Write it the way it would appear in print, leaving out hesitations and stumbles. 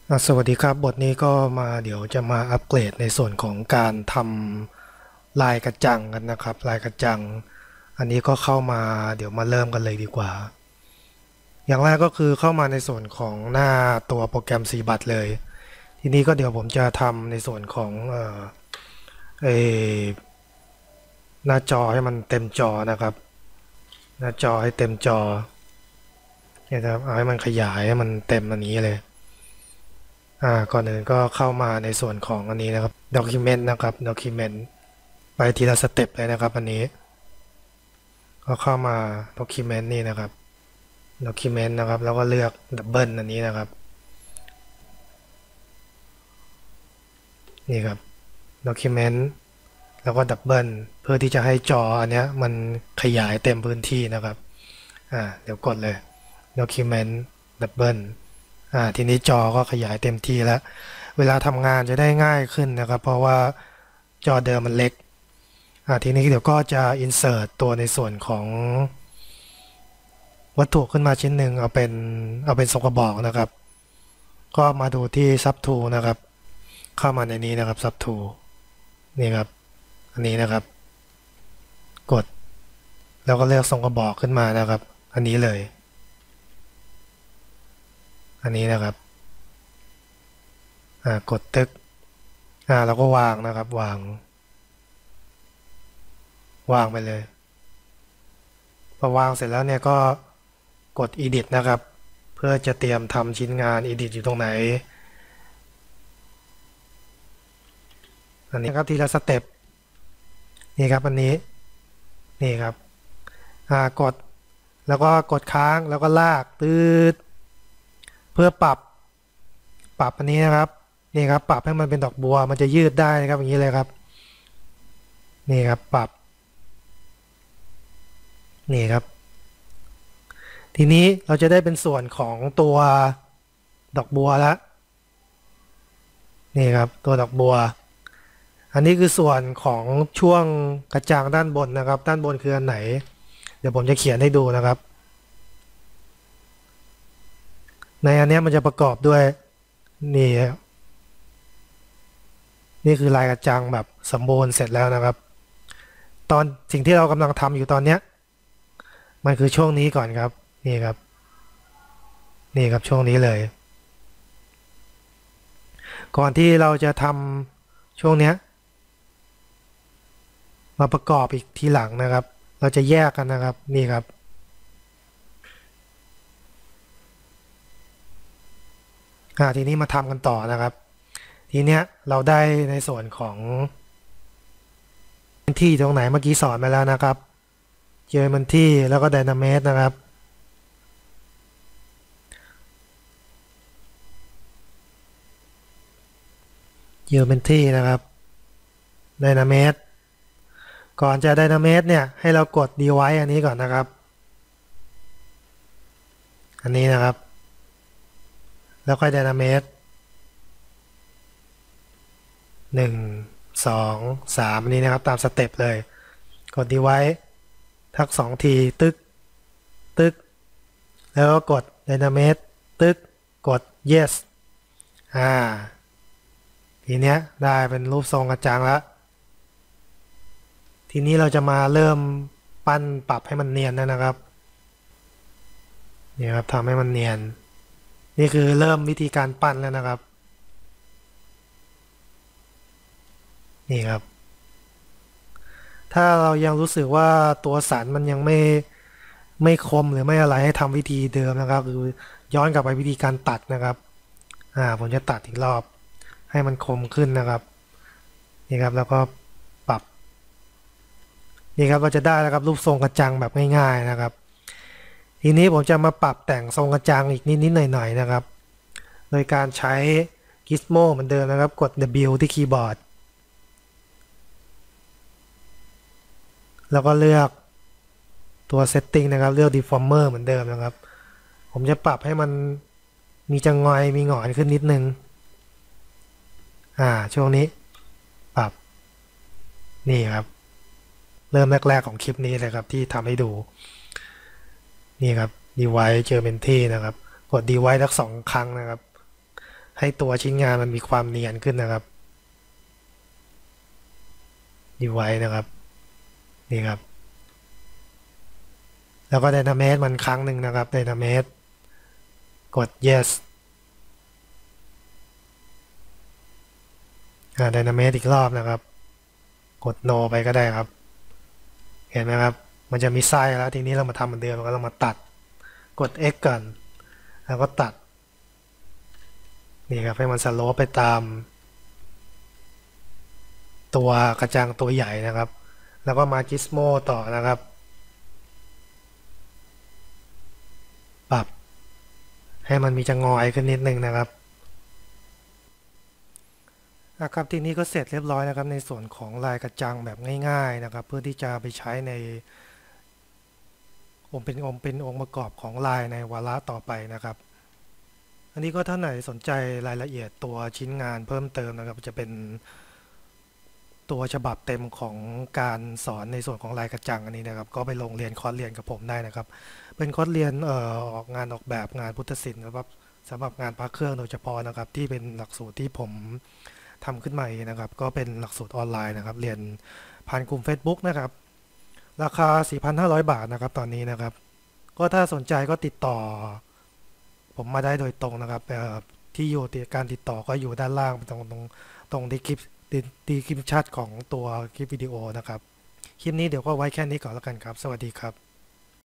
สวัสดีครับบทนี้ก็มาเดี๋ยวจะมาอัปเกรดในส่วนของการทำลายกระจังกันนะครับลายกระจังอันนี้ก็เข้ามาเดี๋ยวมาเริ่มกันเลยดีกว่าอย่างแรกก็คือเข้ามาในส่วนของหน้าตัวโปรแกรม CBUT เลยทีนี้ก็เดี๋ยวผมจะทำในส่วนของเออหน้าจอให้มันเต็มจอนะครับหน้าจอให้เต็มจอเนี่ยนะครับเอาให้มันขยายให้มันเต็มอันนี้เลย ก่อนอื่นก็เข้ามาในส่วนของอันนี้นะครับ document นะครับ document ไปทีละสเต็ปเลยนะครับอันนี้ก็เข้ามา document นี่นะครับ document นะครับแล้วก็เลือก double อันนี้นะครับนี่ครับ document แล้วก็ double เพื่อที่จะให้จออันเนี้ยมันขยายเต็มพื้นที่นะครับเดี๋ยวกดเลย document double ทีนี้จอก็ขยายเต็มที่แล้วเวลาทำงานจะได้ง่ายขึ้นนะครับเพราะว่าจอเดิมมันเล็กทีนี้เดี๋ยวก็จะ insert ตัวในส่วนของวัตถุขึ้นมาชิ้นหนึ่งเอาเป็นทรงกระบอกนะครับก็มาดูที่ sub tool นะครับเข้ามาในนี้นะครับ sub tool นี่ครับอันนี้นะครับกดแล้วก็เลือกทรงกระบอกขึ้นมานะครับอันนี้เลยอันนี้นะครับกดตึกแล้วก็วางนะครับวางไปเลยพอวางเสร็จแล้วเนี่ยก็กด edit นะครับเพื่อจะเตรียมทำชิ้นงาน edit อยู่ตรงไหนอันนี้ครับทีละสเต็ปนี่ครับอันนี้นี่ครับกดแล้วก็กดค้างแล้วก็ลากตืดเพื่อปรับอันนี้นะครับนี่ครับปรับให้มันเป็นดอกบัวมันจะยืดได้นะครับอย่างนี้เลยครับนี่ครับปรับนี่ครับทีนี้เราจะได้เป็นส่วนของตัวดอกบัวแล้วนี่ครับตัวดอกบัวอันนี้คือส่วนของช่วงกระจังด้านบนนะครับด้านบนคืออันไหนเดี๋ยวผมจะเขียนให้ดูนะครับในอันนี้มันจะประกอบด้วยนี่นี่คือลายกระจังแบบสมบูรณ์เสร็จแล้วนะครับตอนสิ่งที่เรากำลังทำอยู่ตอนเนี้ยมันคือช่วงนี้ก่อนครับนี่ครับนี่ครับช่วงนี้เลยก่อนที่เราจะทำช่วงเนี้ยมาประกอบอีกทีหลังนะครับเราจะแยกกันนะครับนี่ครับทีนี้มาทำกันต่อนะครับทีเนี้ยเราได้ในส่วนของที่ตรงไหนเมื่อกี้สอนมาแล้วนะครับเจอมันที่แล้วก็ไดนาเมสนะครับเจอเป็นที่นะครับไดนาเมสก่อนจะไดนาเมสเนี่ยให้เรากด device อันนี้ก่อนนะครับอันนี้นะครับแล้วค่อยไดนาเมส1 2 3อันนี้นะครับตามสเต็ปเลยกด device ทัก2 ทีตึกตึกแล้วก็กด Dynamate ตึกกด yes อ่าทีเนี้ยได้เป็นรูปทรงกระจังแล้วทีนี้เราจะมาเริ่มปั้นปรับให้มันเนียนนะครับนี่ครับทำให้มันเนียนนี่คือเริ่มวิธีการปั้นแล้วนะครับนี่ครับถ้าเรายังรู้สึกว่าตัวสันมันยังไม่คมหรือไม่อะไรให้ทำวิธีเดิมนะครับคือย้อนกลับไปวิธีการตัดนะครับผมจะตัดอีกรอบให้มันคมขึ้นนะครับนี่ครับแล้วก็ปรับนี่ครับเราจะได้แล้วครับรูปทรงกระจังแบบง่ายๆนะครับทีนี้ผมจะมาปรับแต่งทรงกระจังอีกนิดๆหน่อยๆนะครับโดยการใช้กิสโมเหมือนเดิมนะครับกด W ที่คีย์บอร์ดแล้วก็เลือกตัว setting นะครับเลือก deformer เหมือนเดิมนะครับผมจะปรับให้มันมีจังงอยมีหงอนขึ้นนิดนึงช่วงนี้ปรับนี่ครับเริ่มแรกๆของคลิปนี้เลยครับที่ทำให้ดูนี่ครับ device เจอเป็นที่นะครับกด device ทั้ง2 ครั้งนะครับให้ตัวชิ้นงานมันมีความเนียนขึ้นนะครับดีไว้นะครับนี่ครับแล้วก็ Dynamate มันครั้งหนึ่งนะครับ Dynamate กด yes Dynamate อีกรอบนะครับกด no ไปก็ได้ครับเห็นไหมครับมันจะมีไส้แล้วทีนี้เรามาทำเหมือนเดิมเราก็ต้องมาตัดกด X ก่อนแล้วก็ตัดนี่ครับให้มันสโลปไปตามตัวกระจังตัวใหญ่นะครับแล้วก็มาจิสโมต่อนะครับปรับให้มันมีจะงอยขึ้นนิดนึงนะครับครับทีนี้ก็เสร็จเรียบร้อยนะครับในส่วนของลายกระจังแบบง่ายๆนะครับเพื่อที่จะไปใช้ในองค์ประกอบของลายในวาระต่อไปนะครับอันนี้ก็ท่านไหนสนใจรายละเอียดตัวชิ้นงานเพิ่มเติมนะครับจะเป็นตัวฉบับเต็มของการสอนในส่วนของลายกระจังอันนี้นะครับก็ไปลงเรียนคอร์สเรียนกับผมได้นะครับเป็นคอร์สเรียนออกงานออกแบบงานพุทธศิลป์นะครับสำหรับงานพระเครื่องโดยเฉพาะนะครับที่เป็นหลักสูตรที่ผมทำขึ้นมาเองนะครับก็เป็นหลักสูตรออนไลน์นะครับเรียนผ่านกลุ่ม Facebook นะครับราคา 4,500 บาทนะครับตอนนี้นะครับก็ถ้าสนใจก็ติดต่อผมมาได้โดยตรงนะครับที่อยู่การติดต่อก็อยู่ด้านล่างตรงดีคลิปชัดของตัวคลิปวิดีโอนะครับคลิปนี้เดี๋ยวก็ไว้แค่นี้ก่อนแล้วกันครับสวัสดีครับ